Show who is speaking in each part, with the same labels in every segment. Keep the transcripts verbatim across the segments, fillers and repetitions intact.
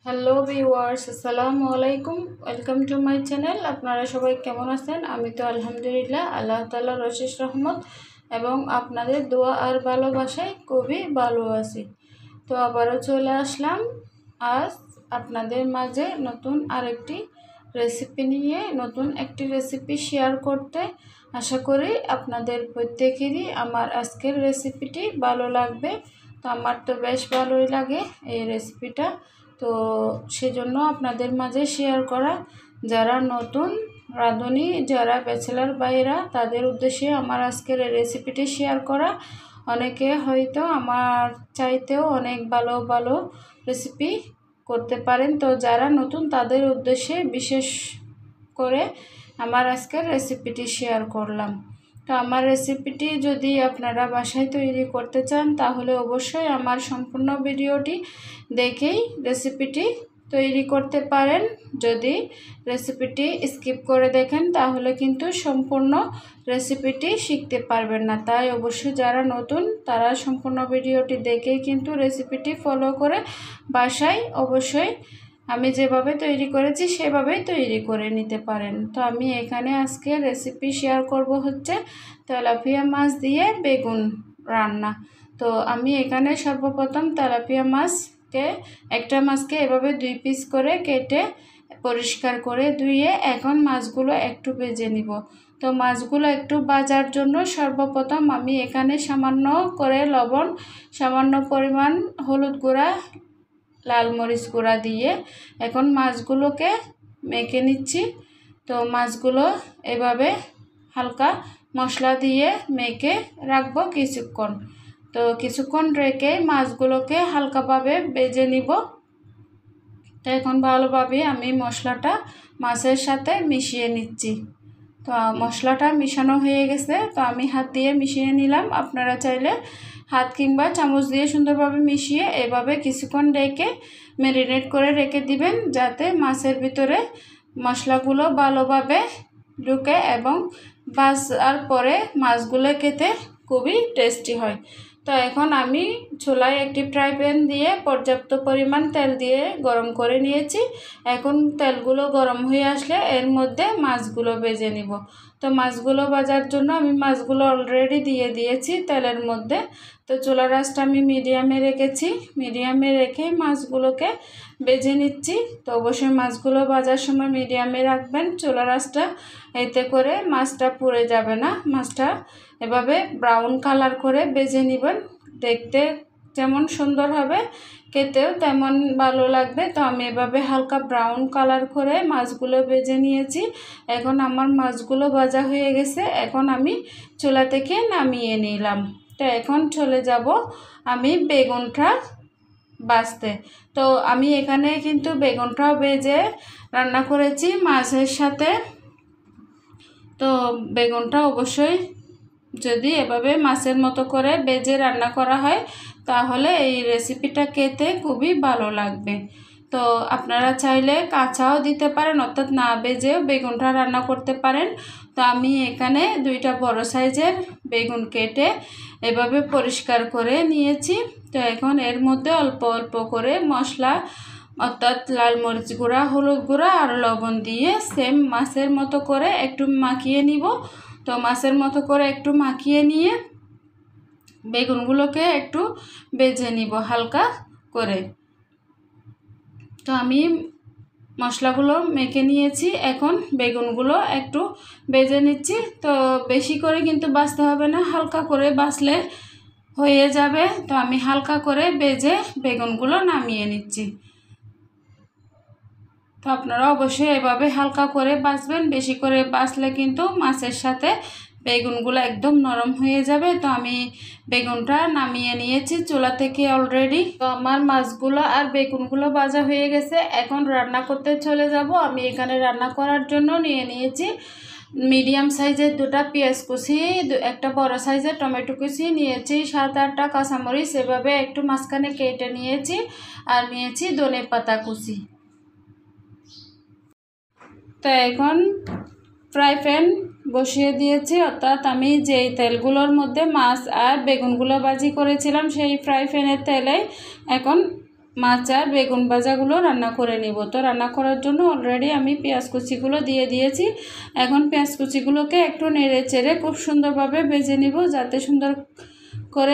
Speaker 1: Hello viewers, আসসালামু আলাইকুম। Welcome to my channel. আপনারা সবাই কেমন আছেন? আমি তো আলহামদুলিল্লাহ, আল্লাহ তাআলার অশেষ রহমত এবং আপনাদের দোয়া আর ভালোবাসায় খুবই ভালো আছি। তো আবারও চলে আসলাম আজ আপনাদের মাঝে নতুন আরেকটি রেসিপি নিয়ে, নতুন একটি রেসিপি শেয়ার করতে। আশা করি আপনাদের প্রত্যেকেরই আমার আজকের রেসিপিটি ভালো লাগবে। তো আমার তো বেশ ভালোই লাগে এই রেসিপিটা, তো সেজন্য আপনাদের মাঝে শেয়ার করা। যারা নতুন রাঁধুনি, যারা ব্যাচেলার বাইরা, তাদের উদ্দেশ্যে আমার আজকের এই রেসিপিটি শেয়ার করা। অনেকে হয়তো আমার চাইতেও অনেক ভালো ভালো রেসিপি করতে পারেন, তো যারা নতুন তাদের উদ্দেশ্যে বিশেষ করে আমার আজকের রেসিপিটি শেয়ার করলাম। তো আমার রেসিপিটি যদি আপনারা বাসায় তৈরি করতে চান, তাহলে অবশ্যই আমার সম্পূর্ণ ভিডিওটি দেখেই রেসিপিটি তৈরি করতে পারেন। যদি রেসিপিটি স্কিপ করে দেখেন, তাহলে কিন্তু সম্পূর্ণ রেসিপিটি শিখতে পারবেন না। তাই অবশ্যই যারা নতুন, তারা সম্পূর্ণ ভিডিওটি দেখেই কিন্তু রেসিপিটি ফলো করে বাসায় অবশ্যই আমি যেভাবে তৈরি করেছি সেভাবেই তৈরি করে নিতে পারেন। তো আমি এখানে আজকে রেসিপি শেয়ার করব হচ্ছে তেলাপিয়া মাছ দিয়ে বেগুন রান্না। তো আমি এখানে সর্বপ্রথম তেলাপিয়া মাছকে, একটা মাছকে এভাবে দুই পিস করে কেটে পরিষ্কার করে ধুয়ে এখন মাছগুলো একটু ভেজে নিব। তো মাছগুলো একটু ভাজার জন্য সর্বপ্রথম আমি এখানে সামান্য করে লবণ, সামান্য পরিমাণ হলুদ গুঁড়া, লাল মরিচ গুঁড়া দিয়ে এখন মাছগুলোকে মেখে নিচ্ছি। তো মাছগুলো এভাবে হালকা মশলা দিয়ে মেখে রাখবো কিছুক্ষণ। তো কিছুক্ষণ রেখে মাছগুলোকে হালকাভাবে ভেজে নিব। তো এখন ভালোভাবে আমি মশলাটা মাছের সাথে মিশিয়ে নিচ্ছি। তো মশলাটা মিশানো হয়ে গেছে, তো আমি হাত দিয়ে মিশিয়ে নিলাম। আপনারা চাইলে হাত কিংবা চামচ দিয়ে সুন্দরভাবে মিশিয়ে এভাবে কিছুক্ষণ রেখে ম্যারিনেট করে রেখে দিবেন, যাতে মাছের ভিতরে মশলাগুলো ভালোভাবে ঢুকে এবং ভাজার পরে মাছগুলো খেতে খুবই টেস্টি হয়। তো এখন আমি চুলায় একটি ফ্রাই প্যান দিয়ে পর্যাপ্ত পরিমাণ তেল দিয়ে গরম করে নিয়েছি। এখন তেলগুলো গরম হয়ে আসলে এর মধ্যে মাছগুলো ভেজে নিব। তো মাছগুলো ভাজার জন্য আমি মাছগুলো অলরেডি দিয়ে দিয়েছি তেলের মধ্যে। তো চুলার আঁচটা আমি মিডিয়ামে রেখেছি, মিডিয়ামে রেখে মাছগুলোকে ভেজে নিচ্ছি। তো অবশ্যই মাছগুলো ভাজার সময় মিডিয়ামে রাখবেন চুলার আঁচটা, এতে করে মাছটা পুড়ে যাবে না। মাছটা এভাবে ব্রাউন কালার করে ভেজে নেবেন, দেখতে যেমন সুন্দর হবে খেতেও তেমন ভালো লাগবে। তো আমি এভাবে হালকা ব্রাউন কালার করে মাছগুলো ভেজে নিয়েছি। এখন আমার মাছগুলো ভাজা হয়ে গেছে, এখন আমি চুলা থেকে নামিয়ে নিলাম। তো এখন চলে যাব আমি বেগুনটা ভাজতে। তো আমি এখানে কিন্তু বেগুনটাও ভেজে রান্না করেছি মাছের সাথে। তো বেগুনটা অবশ্যই যদি এভাবে মাছের মতো করে ভেজে রান্না করা হয়, তাহলে এই রেসিপিটা খেতে খুবই ভালো লাগবে। তো আপনারা চাইলে কাঁচাও দিতে পারেন, অর্থাৎ না ভেজেও বেগুনটা রান্না করতে পারেন। তো আমি এখানে দুইটা বড় সাইজের বেগুন কেটে এভাবে পরিষ্কার করে নিয়েছি। তো এখন এর মধ্যে অল্প অল্প করে মশলা, অর্থাৎ লাল মরিচ গুঁড়া, হলুদ গুঁড়া আর লবণ দিয়ে সেম মাছের মতো করে একটু মাখিয়ে নিব। তো মাছের মতো করে একটু মাখিয়ে নিয়ে বেগুনগুলোকে একটু ভেজে নিব হালকা করে। তো আমি মশলাগুলো মেখে নিয়েছি, এখন বেগুনগুলো একটু ভেজে নিচ্ছি। তো বেশি করে কিন্তু ভাজতে হবে না, হালকা করে ভাজলে হয়ে যাবে। তো আমি হালকা করে ভেজে বেগুনগুলো নামিয়ে নিচ্ছি। তো আপনারা অবশ্যই এভাবে হালকা করে ভাজবেন, বেশি করে ভাজলে কিন্তু মাছের সাথে বেগুনগুলো একদম নরম হয়ে যাবে। তো আমি বেগুনটা নামিয়ে নিয়েছি চুলা থেকে অলরেডি। তো আমার মাছগুলো আর বেগুনগুলো ভাজা হয়ে গেছে, এখন রান্না করতে চলে যাব। আমি এখানে রান্না করার জন্য নিয়ে নিয়েছি মিডিয়াম সাইজের দুটা পেঁয়াজ কুচি, একটা বড় সাইজের টমেটো কুচি নিয়েছি, সাত আটটা কাঁচামরিচ এভাবে একটু মাঝখানে কেটে নিয়েছি, আর নিয়েছি ধনে পাতা কুচি। তো এখন ফ্রাই প্যান বসিয়ে দিয়েছি, অর্থাৎ আমি যেই তেলগুলোর মধ্যে মাছ আর বেগুনগুলো ভাজি করেছিলাম সেই ফ্রাই প্যানের তেলে এখন মাছ আর বেগুন ভাজাগুলো রান্না করে নিব। তো রান্না করার জন্য অলরেডি আমি পেঁয়াজ কুচিগুলো দিয়ে দিয়েছি। এখন পেঁয়াজ কুচিগুলোকে একটু নেড়ে চেড়ে খুব সুন্দরভাবে ভেজে নিব, যাতে সুন্দর করে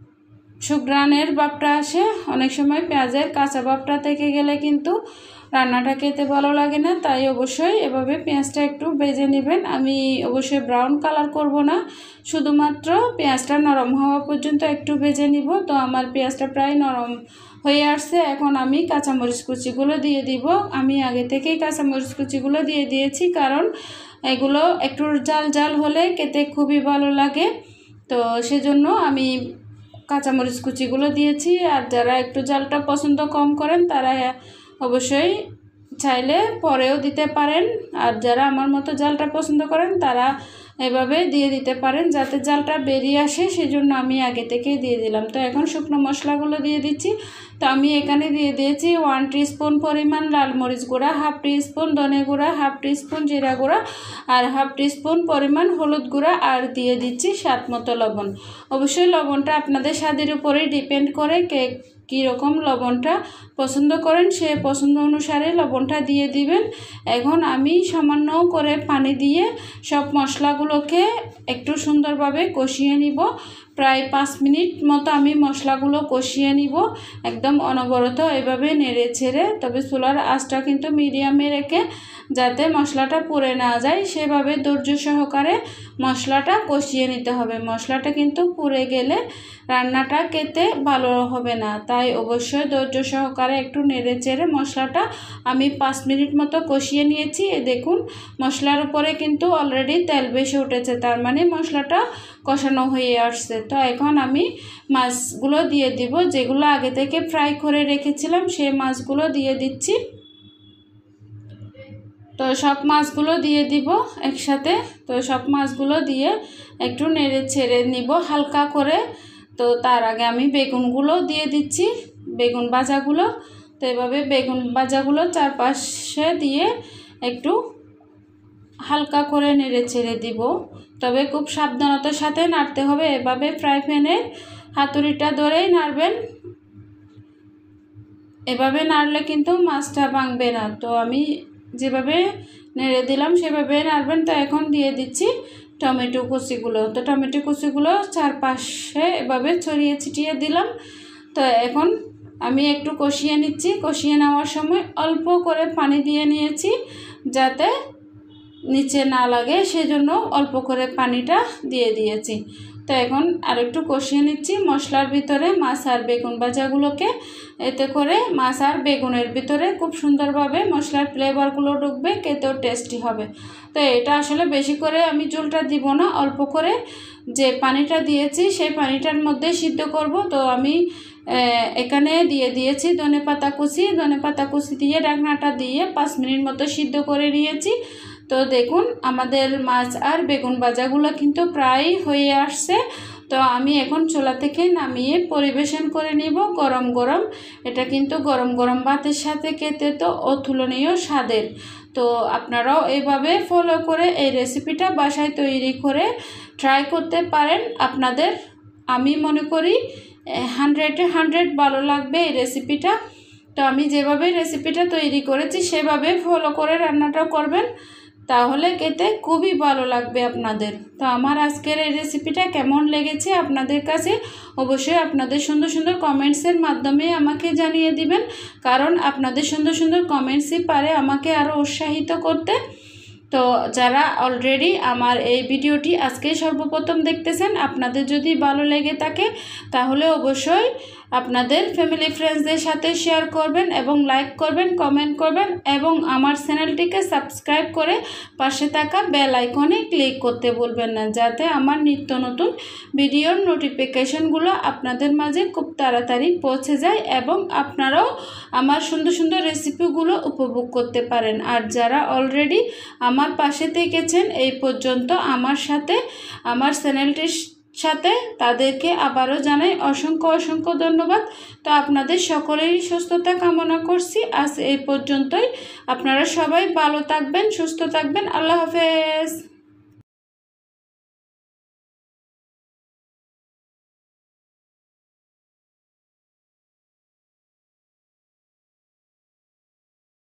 Speaker 1: সুঘ্রাণের ভাবটা আসে। অনেক সময় পেঁয়াজের কাঁচা ভাবটা থেকে গেলে কিন্তু রান্নাটা খেতে ভালো লাগে না, তাই অবশ্যই এভাবে পেঁয়াজটা একটু ভেজে নেবেন। আমি অবশ্যই ব্রাউন কালার করব না, শুধুমাত্র পেঁয়াজটা নরম হওয়া পর্যন্ত একটু ভেজে নিব। তো আমার পেঁয়াজটা প্রায় নরম হয়ে আসছে। এখন আমি কাঁচামরিচ কুচিগুলো দিয়ে দিব। আমি আগে থেকেই কাঁচামরিচ কুচিগুলো দিয়ে দিয়েছি, কারণ এগুলো একটু জাল জাল হলে খেতে খুবই ভালো লাগে। তো সেজন্য আমি কাঁচামরিচ কুচিগুলো দিয়েছি। আর যারা একটু জালটা পছন্দ কম করেন তারা অবশ্যই চাইলে পরেও দিতে পারেন, আর যারা আমার মতো জালটা পছন্দ করেন তারা এভাবে দিয়ে দিতে পারেন, যাতে জালটা বেরিয়ে আসে। সেজন্য আমি আগে থেকেই দিয়ে দিলাম। তো এখন শুকনো মশলাগুলো দিয়ে দিচ্ছি। তো আমি এখানে দিয়ে দিয়েছি ওয়ান টিস্পুন পরিমাণ লাল মরিচ গুঁড়া, হাফ টিস্পুন ধনে গুঁড়া, হাফ টিস্পুন জিরা গুঁড়া আর হাফ টিস্পুন পরিমাণ হলুদ গুঁড়া, আর দিয়ে দিচ্ছি স্বাদ মতো লবণ। অবশ্যই লবণটা আপনাদের স্বাদের উপরেই ডিপেন্ড করে, কে কীরকম লবণটা পছন্দ করেন সে পছন্দ অনুসারে লবণটা দিয়ে দিবেন। এখন আমি সামান্য করে পানি দিয়ে সব মশলাগুলোকে একটু সুন্দরভাবে কষিয়ে নিব। প্রায় পাঁচ মিনিট মতো আমি মশলাগুলো কষিয়ে নিব, একদম অনবরত এভাবে নেড়ে ছেড়ে। তবে চুলার আঁচটা কিন্তু মিডিয়ামে রেখে, যাতে মশলাটা পুড়ে না যায়, সেভাবে ধৈর্য সহকারে মশলাটা কষিয়ে নিতে হবে। মশলাটা কিন্তু পুড়ে গেলে রান্নাটা খেতে ভালো হবে না, তাই অবশ্যই ধৈর্য সহকারে একটু নেড়ে চেড়ে মশলাটা আমি পাঁচ মিনিট মতো কষিয়ে নিয়েছি। এ দেখুন মশলার উপরে কিন্তু অলরেডি তেল বেশি উঠেছে, তার মানে মশলাটা কষানো হয়ে আসছে। তো এখন আমি মাছগুলো দিয়ে দিব, যেগুলো আগে থেকে ফ্রাই করে রেখেছিলাম সেই মাছগুলো দিয়ে দিচ্ছি। তো সব মাছগুলো দিয়ে দিব একসাথে। তো সব মাছগুলো দিয়ে একটু নেড়ে ছেড়ে নিব হালকা করে। তো তার আগে আমি বেগুনগুলো দিয়ে দিচ্ছি, বেগুন ভাজাগুলো। তো এভাবে বেগুন ভাজাগুলো চারপাশে দিয়ে একটু হালকা করে নেড়ে ছেড়ে দিব। তবে খুব সাবধানতার সাথে নাড়তে হবে, এভাবে ফ্রাই প্যানের হাতুড়িটা ধরেই নাড়বেন। এভাবে নাড়লে কিন্তু মাছটা ভাঙবে না। তো আমি যেভাবে নেড়ে দিলাম সেভাবে নাড়বেন। তো এখন দিয়ে দিচ্ছি টমেটো কুচিগুলো। তো টমেটো কুচিগুলো চারপাশে এভাবে ছড়িয়ে ছিটিয়ে দিলাম। তো এখন আমি একটু কষিয়ে নিচ্ছি। কষিয়ে নেওয়ার সময় অল্প করে পানি দিয়ে নিয়েছি, যাতে নিচে না লাগে, সেজন্য অল্প করে পানিটা দিয়ে দিয়েছি। তো এখন আরেকটু কষিয়ে নিচ্ছি মশলার ভিতরে মাছ আর বেগুন ভাজাগুলোকে। এতে করে মাছ আর বেগুনের ভিতরে খুব সুন্দরভাবে মশলার ফ্লেভারগুলো ঢুকবে, খেতেও টেস্টি হবে। তো এটা আসলে বেশি করে আমি ঝোলটা দিব না, অল্প করে যে পানিটা দিয়েছি সেই পানিটার মধ্যে সিদ্ধ করব। তো আমি এখানে দিয়ে দিয়েছি ধনে পাতা কুচি। ধনে পাতা কুচি দিয়ে ঢাকনাটা দিয়ে পাঁচ মিনিট মতো সিদ্ধ করে নিয়েছি। তো দেখুন আমাদের মাছ আর বেগুন ভাজাগুলো কিন্তু প্রায় হয়ে আসছে। তো আমি এখন চুলা থেকে নামিয়ে পরিবেশন করে নিব গরম গরম। এটা কিন্তু গরম গরম ভাতের সাথে খেতে তো অতুলনীয় স্বাদের। তো আপনারাও এইভাবে ফলো করে এই রেসিপিটা বাসায় তৈরি করে ট্রাই করতে পারেন। আপনাদের আমি মনে করি হান্ড্রেডে হান্ড্রেড ভালো লাগবে এই রেসিপিটা। তো আমি যেভাবে রেসিপিটা তৈরি করেছি সেভাবে ফলো করে রান্নাটা করবেন, তাহলে খেতে খুবই ভালো লাগবে আপনাদের। তো আমার আজকের এই রেসিপিটা কেমন লেগেছে আপনাদের কাছে অবশ্যই আপনাদের সুন্দর সুন্দর কমেন্টসের মাধ্যমে আমাকে জানিয়ে দিবেন, কারণ আপনাদের সুন্দর সুন্দর কমেন্টসই পারে আমাকে আরও উৎসাহিত করতে। তো যারা অলরেডি আমার এই ভিডিওটি আজকে সর্বপ্রথম দেখতেছেন, আপনাদের যদি ভালো লেগে থাকে তাহলে অবশ্যই আপনাদের ফ্যামিলি ফ্রেন্ডসদের সাথে শেয়ার করবেন এবং লাইক করবেন, কমেন্ট করবেন এবং আমার চ্যানেলটিকে সাবস্ক্রাইব করে পাশে থাকা বেল আইকনে ক্লিক করতে ভুলবেন না, যাতে আমার নিত্য নতুন ভিডিওর নোটিফিকেশনগুলো আপনাদের মাঝে খুব তাড়াতাড়ি পৌঁছে যায় এবং আপনারাও আমার সুন্দর সুন্দর রেসিপিগুলো উপভোগ করতে পারেন। আর যারা অলরেডি আমার পাশে থেকেছেন এই পর্যন্ত আমার সাথে, আমার চ্যানেলটির সাথে, তাদেরকে আবারও জানাই অসংখ্য অসংখ্য ধন্যবাদ। তো আপনাদের সকলেরই সুস্থতা কামনা করছি। আজ এই পর্যন্তই। আপনারা সবাই ভালো থাকবেন, সুস্থ থাকবেন। আল্লাহ হাফেজ।